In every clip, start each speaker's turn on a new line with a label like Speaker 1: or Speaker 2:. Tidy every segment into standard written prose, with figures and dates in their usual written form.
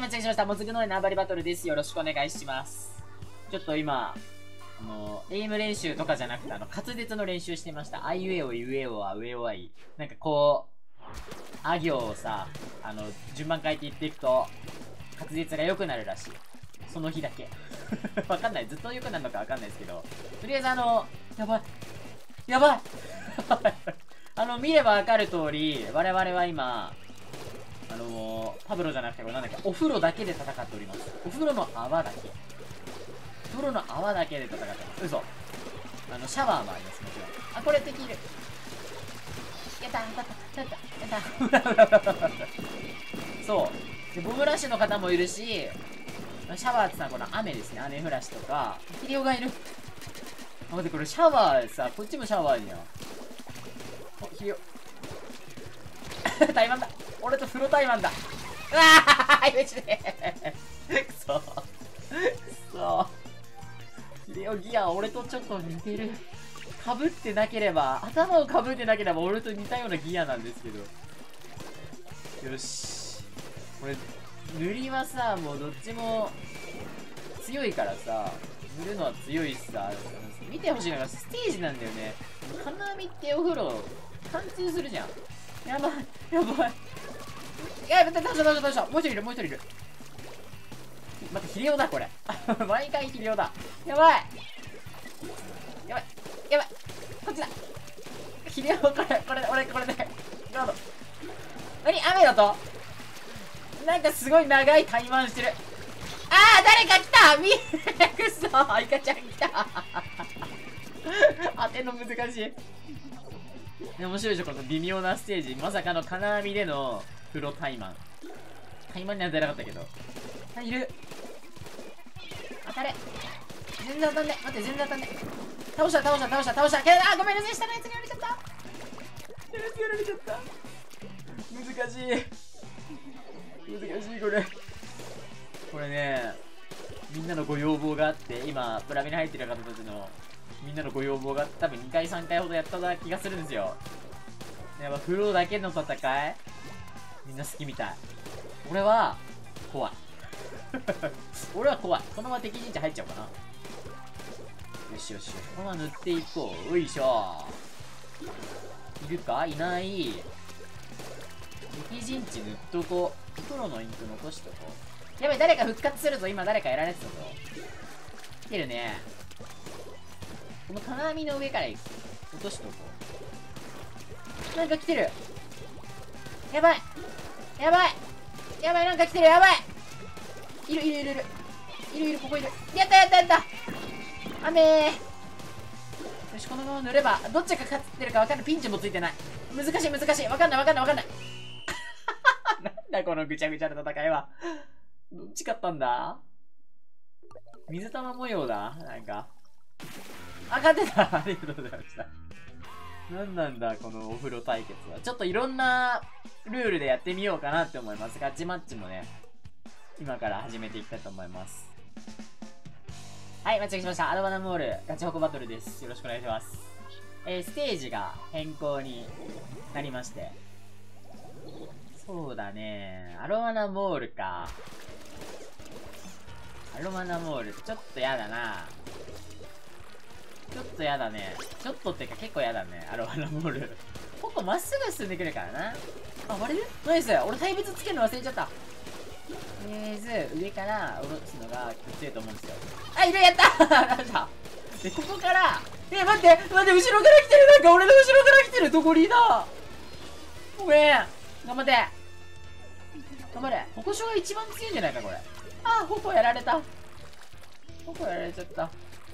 Speaker 1: 間違えしました。もずくの縄張りバトルです。よろしくお願いします。ちょっと今、エイム練習とかじゃなくて、滑舌の練習してました。あいうえおいうえおは上おはい。なんかこう、あ行をさ、順番変えていっていくと、滑舌が良くなるらしい。その日だけ。わかんない。ずっと良くなるのかわかんないですけど。とりあえずやばい。やばい見ればわかる通り、我々は今、パブロじゃなくて、これなんだっけ、お風呂だけで戦っております。お風呂の泡だけ。お風呂の泡だけで戦ってます。嘘。シャワーもあります、もちろん。あ、これ敵いる。やったそう。で、ボムラッシュの方もいるし、シャワーってさ、この雨ですね。雨降らしとか、キリオがいる。あ、待って、これシャワーさ、こっちもシャワーじゃん。お、キリオ。タイマンだ。俺と風呂タイマンだ。うわーマジでくそくそ。キリオギア、俺とちょっと似てる。被ってなければ、頭を被ってなければ俺と似たようなギアなんですけど。よし。これ、塗りはさ、もうどっちも強いからさ、塗るのは強いしさ、見てほしいのがステージなんだよね。金網ってお風呂、貫通するじゃん。やばい、やばい。やばい、倒した。もう一人いる。待って、ヒレオだ、これ。毎回ヒレオだ。やばい。こっちだ。ヒレオ、これで。なるほど。何雨だとなんかすごい長い怠慢してる。あー、誰か来たくそイカちゃん来た当てんの難しい。面白いでしょ、この微妙なステージ。まさかの金網での風呂タイマン。タイマンには出なかったけど。あ、いる。当たれ。全然当たんね。待って、全然当たんね。倒した。あ、ごめんなさい。下のやつにやられちゃった。難しい、これ。これね、みんなのご要望があって、今、プラミに入ってる方たちの、みんなのご要望が多分2回3回ほどやった気がするんですよ。やっぱフローだけの戦いみんな好きみたい。俺は怖いこのまま敵陣地入っちゃおうかな。よしこのまま塗っていこう。よいしょ。いるかいない。敵陣地塗っとこう。プロのインク残しとこう。やばい、誰か復活するぞ。今誰かやられてたぞ。来てるね。この金網の上から落としとこう。なんか来てる。やばい、なんか来てる。やばい。いる、ここいる。やった雨よし、このまま塗れば、どっちが勝ってるか分かんない。ピンチもついてない。難しい。分かんないなんだこのぐちゃぐちゃな戦いは。どっち勝ったんだ。水玉模様だ。なんか。あ、勝ってたありがとうございました。なんなんだ、このお風呂対決は。ちょっといろんなルールでやってみようかなって思います。ガチマッチもね、今から始めていきたいと思います。はい、間違えしました。アロバナモール、ガチホコバトルです。よろしくお願いします。ステージが変更になりまして。そうだね。アロマナモールか。アロマナモール、ちょっとやだな。ちょっとやだね。ちょっとってか結構やだね。アロマナモール。ここまっすぐ進んでくるからな。あ、割れるナイス。俺対別つけるの忘れちゃった。とりあえず、上から下ろすのが強いと思うんですよ。あ、いる、やったなんだで、ここから、待って、後ろから来てる。なんか俺の後ろから来てる。どこリーダー。ごめん。頑張って。頑張れ。ここショが一番強いんじゃないか、これ。あ、矛やられた。矛やられちゃった。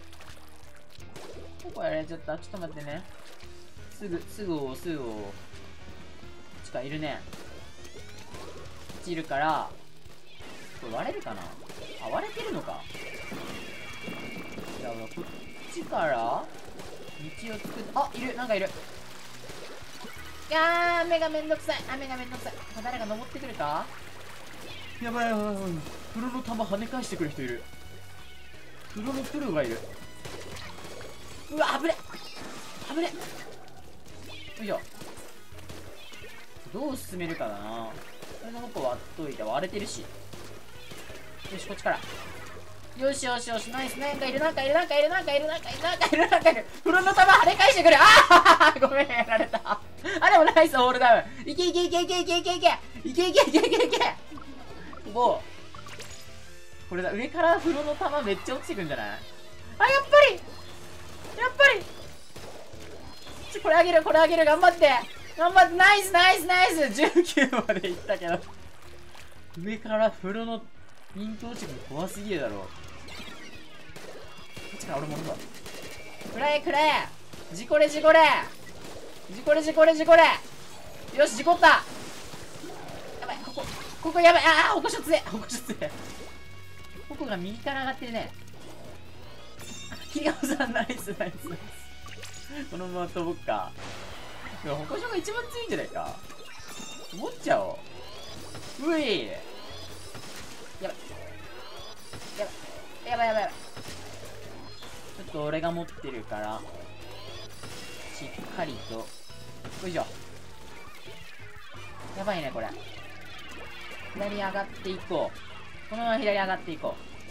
Speaker 1: ちょっと待ってね。すぐこっちか、いるね。こっちいるから、これ割れるかなあ、割れてるのか。じゃあ、こっちから、道を作って、あ、いる、なんかいる。いやー、雨がめんどくさい。誰が登ってくるかやばい。風呂の玉跳ね返してくる人いる。風呂のプロがいる。うわ、危ね。よいしょ。どう進めるかだな。これの矛割っといて割れてるし。 よし、こっちから。よしよしよし、ナイス。なんかいる、なんかいる、なんかいる、なんかいる、なんかいる、なんかいる、なんかいる。フロント弾跳ね返してくる。ああごめん、やられた。あ、でもナイス、ホールダウン。いけいけいけいけいけいけいけいけいけいけいけいけ。もう、これだ、上から風呂の弾めっちゃ落ちてくんじゃない？あ、やっぱりやっぱりこれあげる、これあげる、頑張って、頑張って、ナイスナイスナイス。19までいったけど、上から風呂のピント落ちてくるの怖すぎるだろう。こっちから俺もるわ。くらえくらえ、事故れ事故れ事故れ事故れ事故れ。よし、事故った。やばい、ここやばい。ああ、歩行者つえ、歩行者つえ。ここが右から上がってるね。桐山さん、ナイスナイスナイス。このまま飛ぼっか。でも歩行者が一番強いんじゃないか。持っちゃおう。うい、やばいやばいやばいやばいやばい。ちょっと俺が持ってるからしっかりと。よいしょ。やばいねこれ。左上がっていこう。このまま左上がっていこ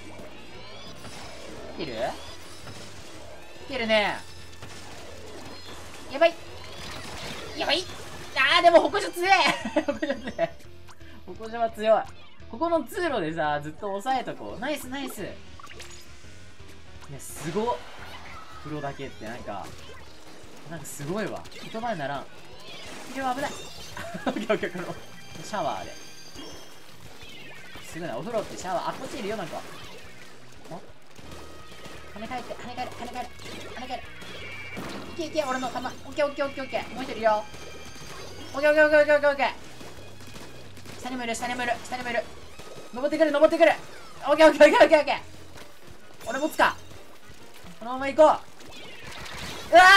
Speaker 1: う。いける？いけるね。やばいやばい。あーでも歩行者強え歩行者強え。歩行者は強い。ここの通路でさ、ずっと押さえとこう。ナイスナイス。いや、すごっ。風呂だけってなんかすごいわ。言葉にならん。いや、危ない。オッケーオッケー、このシャワーで。すごいな、お風呂ってシャワー。あ、こっちいるよ、なんか。跳ね返って、跳ね返る、跳ね返る、跳ね返る。いけいけ、俺の弾。オッケーオッケーオッケーオッケー。もう一人いるよ。オッケーオッケーオッケーオッケーオッケーオッケー。下にもいる、下にもいる、下にもいる。登ってくる、登ってくる。オッケーオッケーオッケーオッケーオッケー。俺持つか。このまま行こう。うわ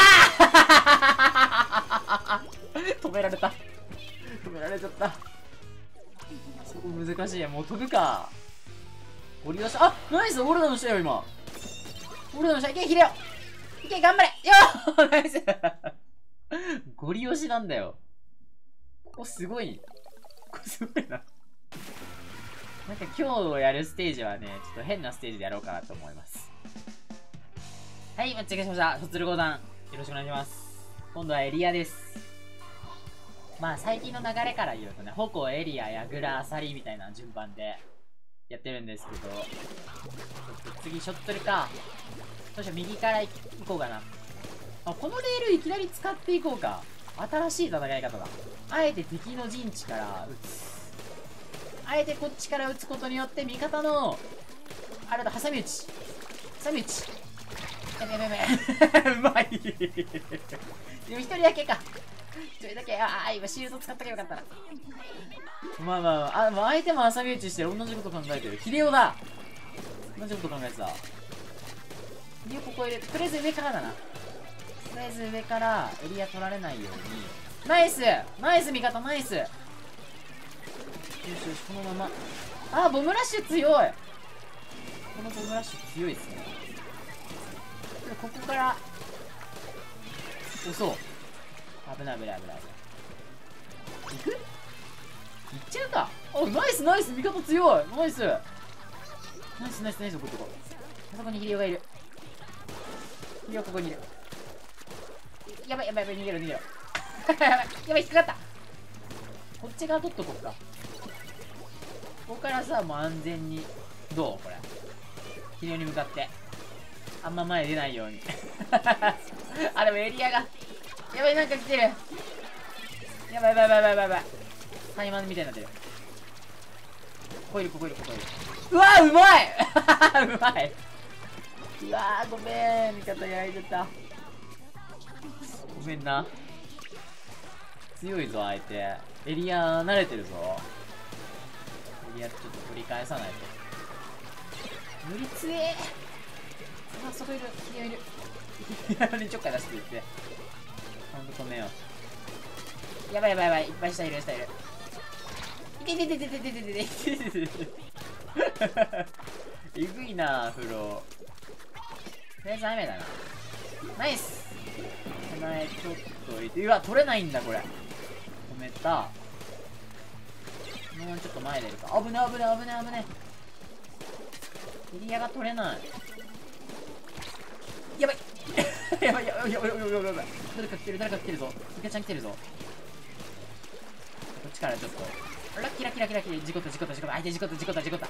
Speaker 1: ー止められた。止められちゃった。そこ難しいや。もう飛ぶか。ゴリ押し。あ、ナイス。オールダウンしたよ、今。オールダウンした。いけ、ヒレよ。いけ、頑張れ。よーナイス。ゴリ押しなんだよ。ここすごい。ここすごいな。なんか今日やるステージはね、ちょっと変なステージでやろうかなと思います。はい、間違えました。卒業5段。よろしくお願いします。今度はエリアです。まあ最近の流れから言うとね、矛、エリア、ヤグラ、アサリみたいな順番でやってるんですけど、ちょっと次ショットルか。どうしよう、右から行こうかな。あ、このレールいきなり使っていこうか。新しい戦い方だ。あえて敵の陣地から撃つ。あえてこっちから撃つことによって味方のあれだ、挟み撃ち、挟み撃ち。やべやべやべうまいでも一人だけか、一人だけ。ああ、今シールド使ったらよかったな。まあまあ、まあ、もう相手も挟み撃ちしてる。同じこと考えてる。ヒデオだ。同じこと考えてた。ヒデオここ入れ、とりあえず上からだな。とりあえず上からエリア取られないように。ナイスナイス味方、ナイス。よしよし、このまま。あ、ボムラッシュ強い。このボムラッシュ強いですね。ここから押そう。危ない危ない危ない。行く？行っちゃうか。お、ナイスナイス、味方強い。ナイスナイスナイスナイス。ここあそこにヒリオがいる。ヒリオここにいる。やばいやばいやばい、逃げろ逃げろやばいやばい、引っかかった。こっち側取っとこっか。ここからさ、もう安全に。どうこれ。ヒリオに向かってあんま前出ないようにあ、でもエリアがやばい、なんか来てる。やばいやばいやばいやばいやばい。タイマンみたいになってる。ここいるここいるここいる。うわー、うまいうまい。うわー、ごめん、味方やられちゃった。ごめんな。強いぞ相手。エリア慣れてるぞ。エリアちょっと取り返さないと。無理つえ。あ、そこいる。いるいる。ちょっかい出していって。ほんと止めよう。やばいやばいやばい。いっぱい下いる下いる。いてててててててててて。えぐいな、風呂。とりあえず雨だな。ナイス。手前ちょっと置いて。うわ、取れないんだこれ。止めた。もうちょっと前出るか。危ね危ね危ね危ね。 エリアが取れない。やばいやばいやばいやばいやばいやばいやばい。誰か来てる、誰か来てるぞ。イカちゃん来てるぞ。こっちからちょっと。ラッキーラッキーラッキーラッキー。事故った事故った事故った。相手事故った事故った事故った。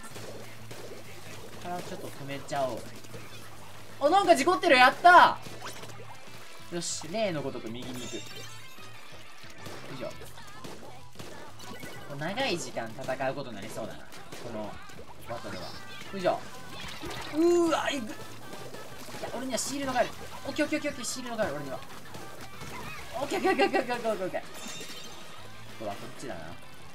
Speaker 1: からちょっと止めちゃおう。あ、なんか事故ってる。やったー。よし、例のごとく右に行く。よいしょ。長い時間戦うことになりそうだな、このバトルは。よいしょ。うーわ、いく。いや、俺にはシールドがある。オッケーオッケーオッケーオッケー、シールドがある、俺には。オッケーオッケーオッケーオッケーオッケーオッケーオッケー。ここはこっちだな。こ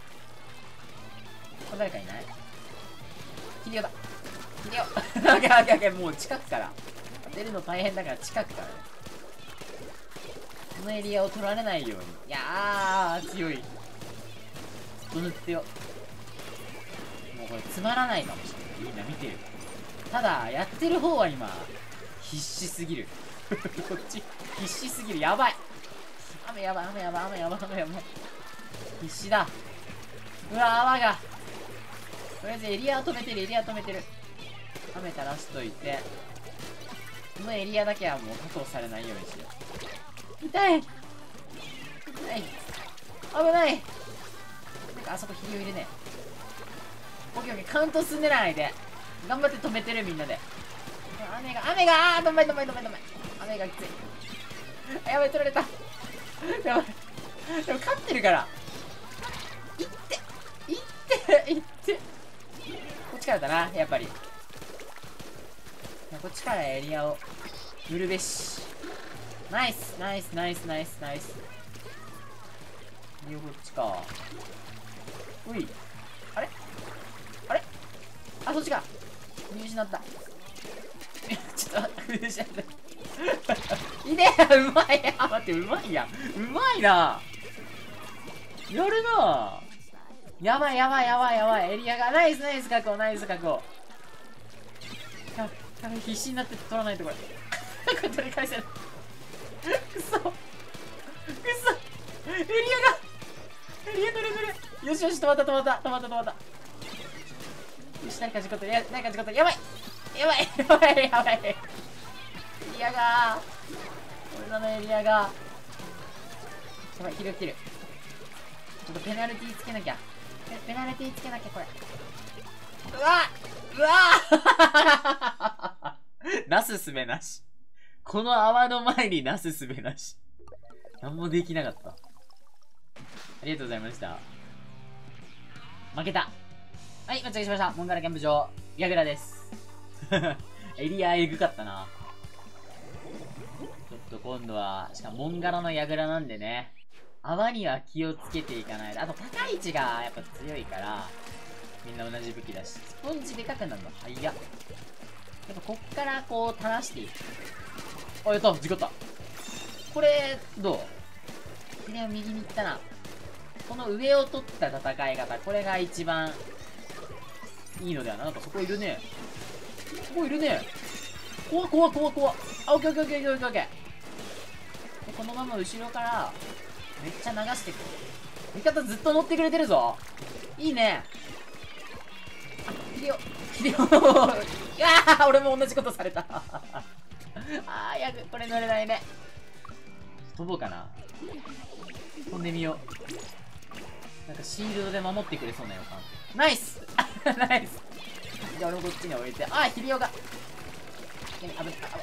Speaker 1: れ誰かいない？ヒリオだ。ヒリオ。オッケーオッケーオッケー、もう近くから。当てるの大変だから近くからね。このエリアを取られないように。いやー、強い。ずっと塗ってよ。もうこれつまらないかもしれない。みんな見てる。ただ、やってる方は今、必死すぎる。こっち、必死すぎる。やばい。雨やばい、雨やばい、雨やばい、雨やばい。必死だ。うわ、泡が。とりあえずエリアを止めてる、エリア止めてる。雨垂らしといて。このエリアだけはもう確保されないようにしよう。痛い。痛い。危ない。なんかあそこヒリを入れねえ。オッケーオッケー、カウント進んでないで。頑張って止めてる、みんなで。雨が、あー、止め。雨がきつい。あ、やばい、取られた。やばい。でも勝ってるから。いって。こっちからだな、やっぱり。こっちからエリアを塗るべし。ナイス。いいよ、こっちか。うい。あれあ、そっちか。見失った。ちょっと待って、見失った。いいね。うまい。あ、待って、うまいやん。うまいな。やるな。やばい。エリアが、ナイス確保。やばい、必死になって取らないとこれ。取り返せない。くそ。エリア塗る。よし、止まった。よし、誰か事故った。やばい。エリアが俺らのエリアがやばい、ヒル来てる。ちょっとペナルティーつけなきゃ、これ。うわなすすべなし。この泡の前になすすべなし。なんもできなかった。ありがとうございました。負けた。はい、間違えしました。モンガラキャンプ場、ヤグラです。エリアエグかったな。ちょっと今度は、しかもモンガラのヤグラなんでね、泡には気をつけていかないと。あと、高い位置がやっぱ強いから、みんな同じ武器だし、スポンジでかくなるの早っ。やっぱこっからこう垂らしていく。あ、やった、事故った。これ、どう？ひねを右に行ったな。この上を取った戦い方、これが一番いいのではな。なんかそこいるね。怖っ。あ、オッケー。で、このまま後ろから、めっちゃ流してくる。味方ずっと乗ってくれてるぞ。いいね。あ、ヒデオ。いやー、俺も同じことされた。あー、やぐ、これ乗れないね。飛ぼうかな。飛んでみよう。なんかシールドで守ってくれそうな予感。ナイス。じゃあ俺もこっちに置いて。あー、ヒデオが。危ない。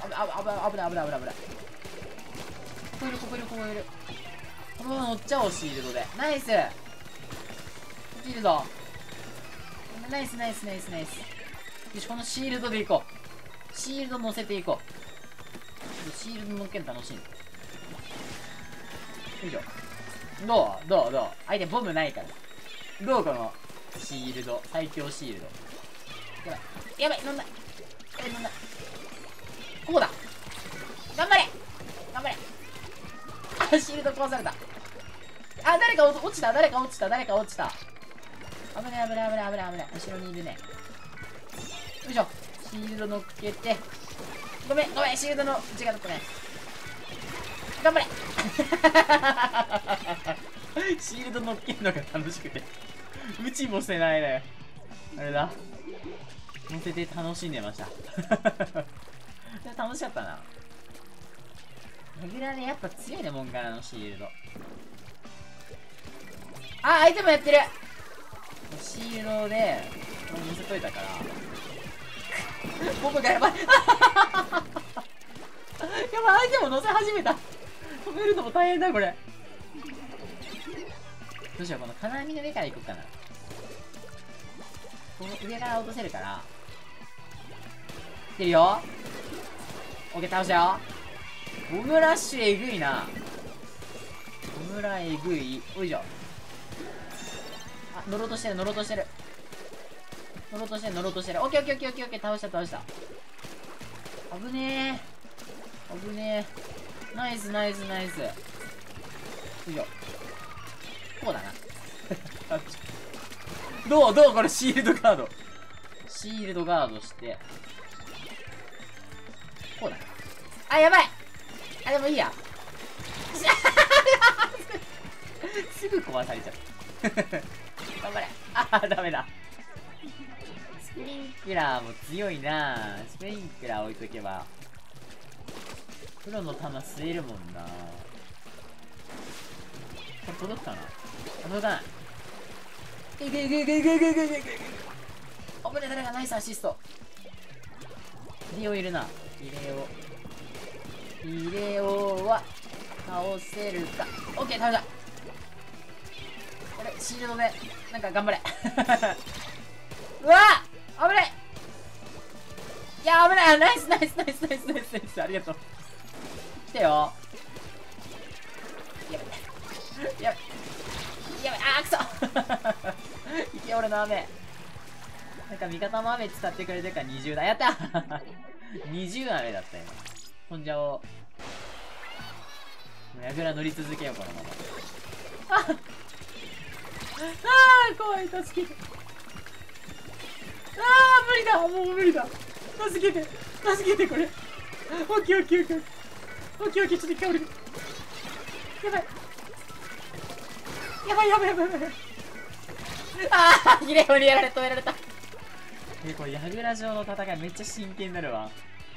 Speaker 1: ここいる。このまま乗っちゃおう、シールドで。ナイス。こっちいるぞ。ナイス。よし、このシールドでいこう。シールド乗せていこう。シールド乗っけるの楽しい。よいしょ。どう相手ボムないから。どうこのシールド。最強シールド。やばい、乗んない。ここだ。頑張れ。あ、シールド壊された。あ、誰か落ちた。危ない。後ろにいるね。よいしょ。シールド乗っけて。ごめん、シールドの内がだったね。頑張れ。シールド乗っけるのが楽しくて。打ちもせないね。あれだ。 乗せて楽しんでました。楽しかったな。ヤグラね、やっぱ強いね、モンガラのシールド。あ、アイテムやってる。シールドで、これ見せといたから。ボブがやばい。やばい、アイテム乗せ始めた。止めるのも大変だ、これ。どうしよう、この金網の上から行こうかな。この上から落とせるから。来てるよ。オッケー、倒したよ。ボムラッシュえぐいな。ボムラえぐい。おいしょ。あ、乗ろうとしてる、乗ろうとしてる。乗ろうとしてる、乗ろうとしてる。オッケーオッケーオッケーオッケーオッケー、倒した、倒した。危ねえ。危ねえ。ナイス、ナイス、ナイス。よいしょ。こうだな。どうこれシールドガード。シールドガードして。こうだな。あ、やばい。あ、でもいいや。すぐ壊されちゃう。頑張れ。あ、ダメだ。スプリンクラーも強いな。スプリンクラー置いとけば。プロの弾吸えるもんな。これ届くかな？届かない。いけいけいけいけいけいけいけいけ。あぶね、誰がナイスアシスト。リレオいるな。リレオは倒せるか。オッケー、倒した。これシールドでなんか頑張れ。うわっ、危ない。いや、危ない。ナイスナイスナイスナイスナイスナイス、ありがとう。来てよ。やべやべやべ、あーくそ。いけ、俺の雨。なんか味方も雨使ってくれてるから20だ。やった。20雨だったよ。飛んじゃおう。やぐら乗り続けよう、このまま。ああ、怖い、助けて。ああ、無理だ、もう無理だ。助けて、助けて、これ。オッケーオッケーオッケー。オッケーオッケー、ちょっと一回降りる。やばい。やばいやばいやばいやばい。ああ、ギレオにやられ、止められた。これ、ヤグラ城の戦いめっちゃ真剣になるわ。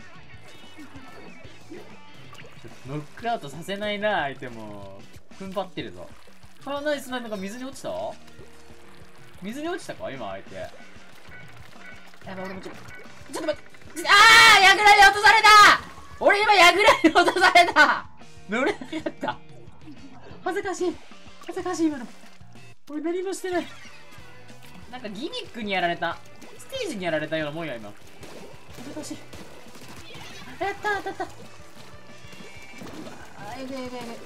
Speaker 1: ノックアウトさせないな、相手も。踏ん張ってるぞ。あ、ナイス、なんか水に落ちた？水に落ちたか今、相手。やばい、俺もちょっと待って。ああ、ヤグラに落とされた。俺今ヤグラに落とされた。乗れなかった。恥ずかしい。恥ずかしい、今の。俺何もしてない。なんかギミックにやられた。ステージにやられたようなもんや、今。恥ずかしい。やった当たった。あ、えぐいえぐいえぐい。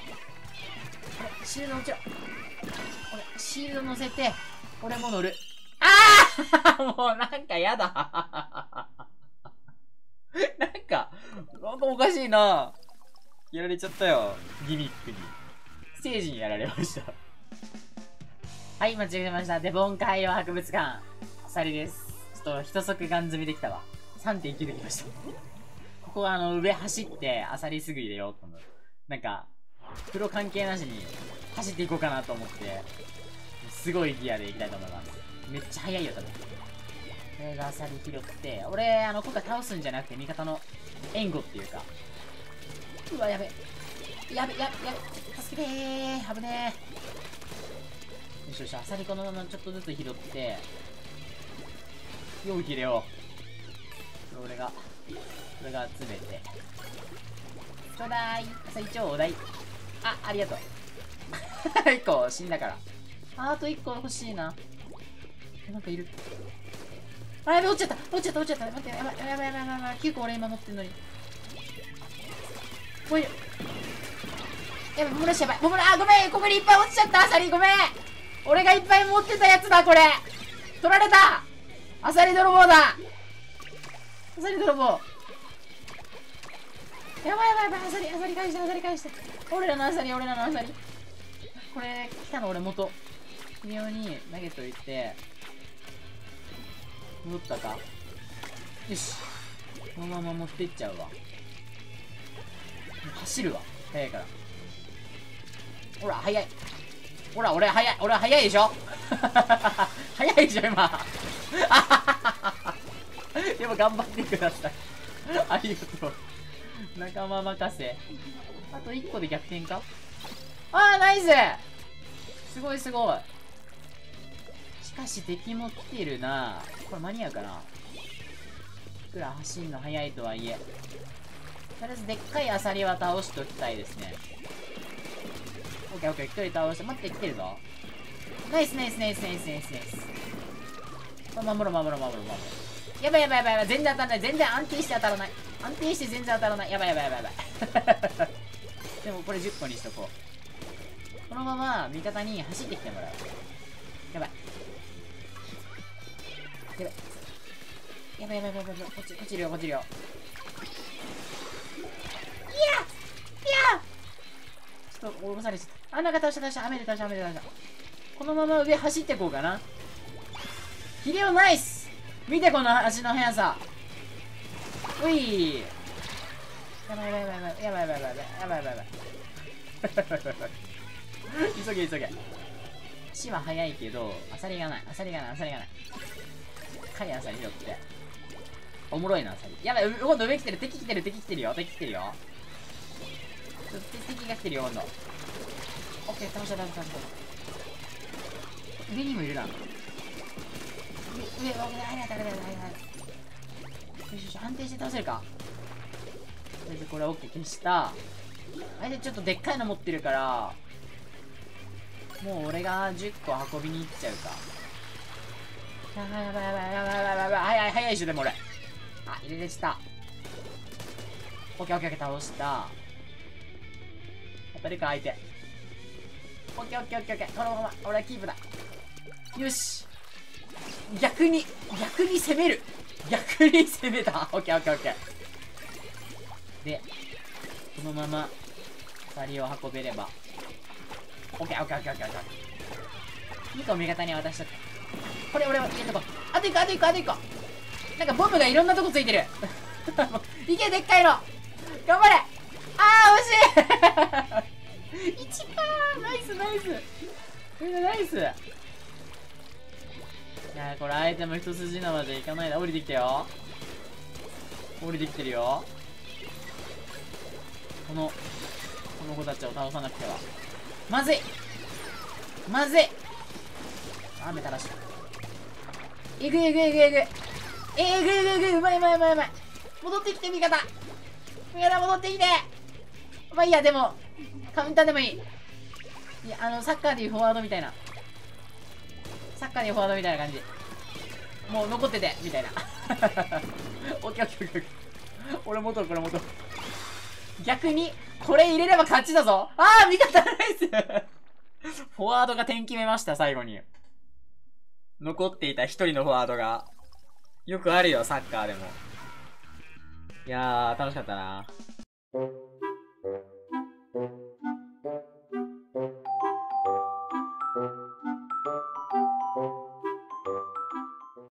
Speaker 1: シールド落ちろ。俺、シールド乗せて、俺も乗る。ああもうなんかやだ。なんかおかしいな。やられちゃったよ。ギミックに。ステージにやられました。はい、間違えました。デボン海洋博物館。アサリです。ちょっと一足ガン積みできたわ。3.9できました。ここは上走って、アサリすぐ入れようと思う。なんか、プロ関係なしに走っていこうかなと思って、すごいギアでいきたいと思います。めっちゃ速いよ、多分。とりあえずアサリ拾って、俺、今回倒すんじゃなくて味方の援護っていうか。うわ、やべ。やべ。助けてー。危ねー。よしよし、アサリこのままちょっとずつ拾って、容器入れよう。俺が集めて。ちょうだい。アサリ超お題。あ、ありがとう。1個死んだから。あと1個欲しいな。なんかいる。あ、やべ、落ちちゃった。待って、やばい。9個俺今持ってんのに。おい。やばい、ボムラッシュやばい。ボムラ、あ、ごめん、ここにいっぱい落ちちゃった、アサリ、ごめん。俺がいっぱい持ってたやつだ、これ。取られた。アサリ泥棒だ。アサリ泥棒。やばい、アサリ返して。俺らのアサリ。これ、来たの俺元。微妙に投げといて、戻ったか。よし。このまま持っていっちゃうわ。走るわ。早いから。ほら、早い。ほら、俺早いでしょ早いでしょ、今。 も頑張ってください。ありがとう。仲間任せ。あと1個で逆転か。あー、ナイス。すごいすごい。しかし敵も来てるな。これ間に合うかな。いくら走るの速いとはいえ。とりあえずでっかいアサリは倒しておきたいですね。オッケーオッケー、1人倒して。待って、来てるぞ。ナイスナイスナイスナイスナイスナイス。守ろう守ろう守ろう守ろう。やばいやばいやばいやばい。全然当たらない。全然安定して当たらない。安定して全然当たらない。やばいやばいやばいやばい。でもこれ10個にしとこう。このまま味方に走ってきてもらう。やばい。やばいやばいやばいやばいやばい。こっちいるよこっちいるよ。ちょっと降ろされちゃった。あ、なんか倒した雨で倒した雨で倒した。このまま上走ってこうかな。ヒレオナイス。見てこの足の速さ。うい。やばいやばいやばいやばいやばいやばいやばいやばいやばいやばい。急げ急げ。死は速いけどアサリがないアサリがないアサリがない。かりアサリ拾って。おもろいなアサリ。やばい、今度上来てる。敵来てる敵来てるよ敵来てるよ。敵が来てるよ今度。オッケー、倒した倒した倒した。上にもいるな。上、危ない危ない危ない危ない。よしよし、安定して倒せるか。とりあえずこれオッケー消した。相手ちょっとでっかいの持ってるから、もう俺が10個運びに行っちゃうか。やばいやばいやばいやばいやばいやばい。早い早いでしょでも俺。あ、入れれちゃった。オッケーオッケーオッケー、倒した。当たるか相手。オッケーオッケーオッケーオッケー。このまま俺はキープだ。よし、逆に攻める。逆に攻めた。オッケーオッケーオッケー。でこのままアサリを運べればオッケーオッケーオッケーオッケーオッケー。2個味方に渡しとく。これ俺は入れとこう。あと1個あと1個あと1個。なんかボムがいろんなとこついてる。いけ、でっかいの頑張れ。あー、惜しい。1かー。ナイスナイスナイス。いやー、これアイテム一筋縄じゃいかないな。降りてきたよ。降りてきてるよ。この子たちを倒さなくてはまずいまずい。雨垂らした。えぐいえぐいえぐいえぐいえぐいえぐいえぐい。うまいうまいうまいうまい。戻ってきて味方戻ってきて。まあいいや、でもカウンターでもいい。いや、サッカーでいうフォワードみたいな。サッカーでいうフォワードみたいな感じ。もう残っててみたいな。オッケーオッケーオッケーオッケー。俺戻るこれ戻る。逆にこれ入れれば勝ちだぞ。ああ、味方ナイス。フォワードが点決めました。最後に残っていた一人のフォワードが。よくあるよサッカーでも。いやー、楽しかったな。